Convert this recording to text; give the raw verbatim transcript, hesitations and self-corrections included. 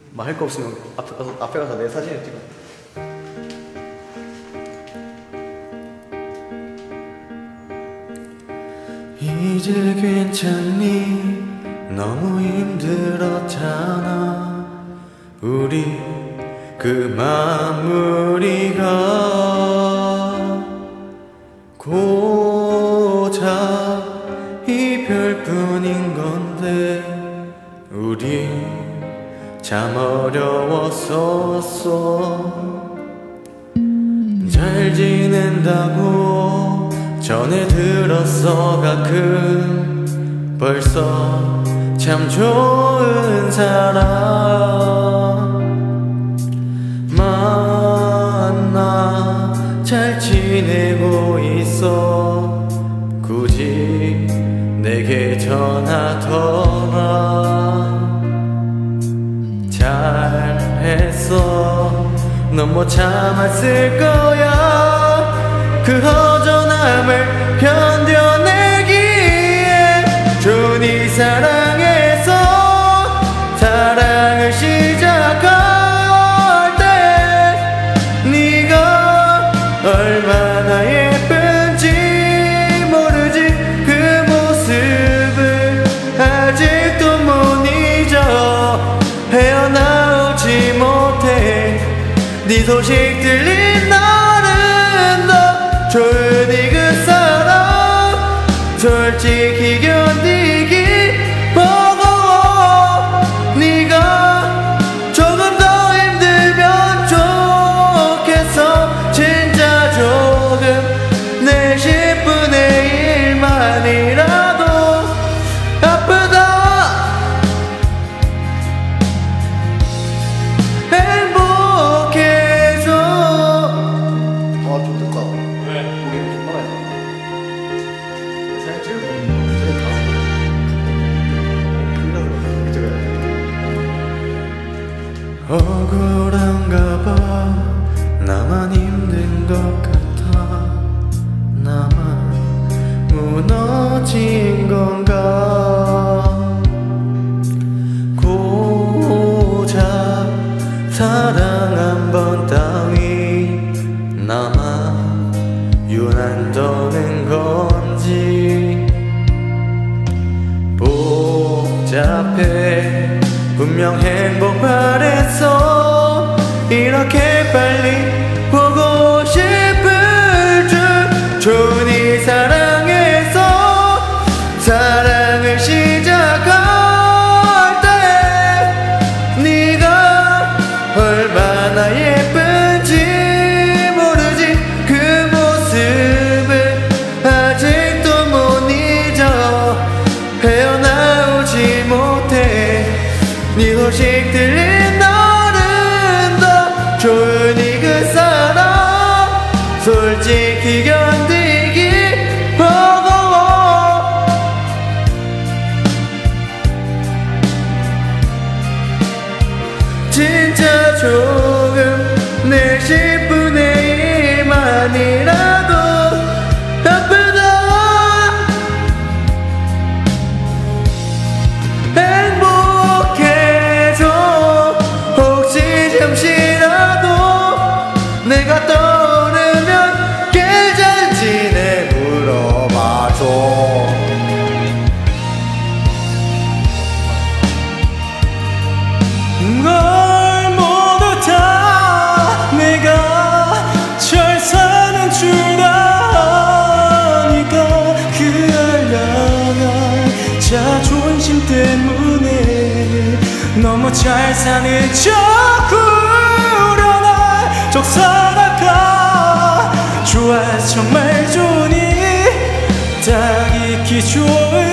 뭐 할 거 없으면 앞에 가서, 앞에 가서 내 사진을 찍어. 이제 괜찮니? 너무 힘들었잖아. 우리 그 마무리가 고작 이별뿐인 건데 우리 참 어려웠었어. 잘 지낸다고 전에 들었어. 가끔 벌써 참 좋은 사람 만나 잘 지내고 있어. 굳이 내게 전하더라. 잘했어. 넌 못 참았을 거야. 그 허전함을 견뎌내기에 준이 사랑해서 사랑을 시작할 때 네가 얼마나 예쁜지 모르지. 그 모습을 아직도 못 잊어. 헤어나오지 못해. 네 소식 들린 날은 너 조용히 그 사람 솔직히 견디기 버거워. 네가 조금 더 힘들면 좋겠어. 진짜 조금 내 십분의 일만이라도 아프다. 행복해져. 아, 좋겠다. 왜? 우리 정말 사진 찍을 거 저기 가서 끝나서 찍어야 돼. 억울한가 봐. 나만 힘든 것 같아. 나만 무너진 건가. 고작 사랑 한 번 따위 나만 유난도는 건지. 복잡해. 분명 행복 바랬어. 이렇게 빨리 보고 싶을 줄. 준이 사랑해서 사랑을 시작할 때 네가 얼마나 예쁜지 모르지. 그 모습을 아직도 못 잊어. 헤어나오지 못해. 네 소식 들린 날은 더 조용히 그 사람 솔직히 견디기 버거워. 진짜 조금 내 십분의 일만이라도 아프다. 행복해져. 혹시 잠시라도 내가 떠오르면 괜찮지네 물어봐줘. 걸 모두 다 내가 잘 사는 줄 아니까. 그 알량한 자존심 때문에 너무 잘 사는 척 우려나 적 살아가. 좋아 정말 좋으니 딱 익히 좋은